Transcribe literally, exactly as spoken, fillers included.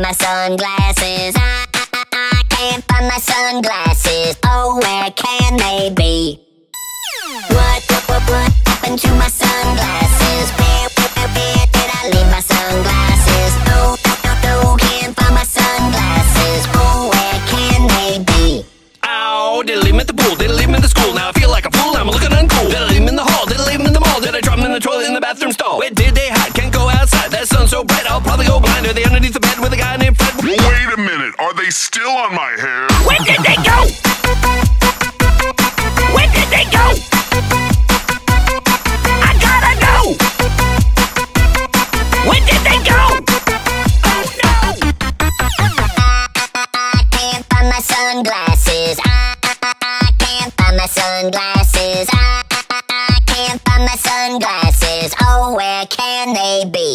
my sunglasses. I, I, I can't find my sunglasses. Oh, where can they be? What, what, what, what happened to my sunglasses? Where, where, where did I leave my sunglasses? No, no, no, can't find my sunglasses. Oh, where can they be? Ow, did I leave 'em at the pool? Did I leave 'em in the school? Now I feel like a fool, I'm looking uncool. Did I leave 'em in the hall? Did I leave 'em in the mall? Did I drop 'em in the toilet in the bathroom stall? Where did they hide? Can't go outside, that sun's so bright I'll probably go blind. Are they underneath the bed with a guy named Fred? Wait a minute, are they still on my hair? Where did they go? Where did they go? I gotta know! Where did they go? Oh no! I can't find my sunglasses. I, I, I can't find my sunglasses. I, I, I can't find my sunglasses. Oh, where can they be?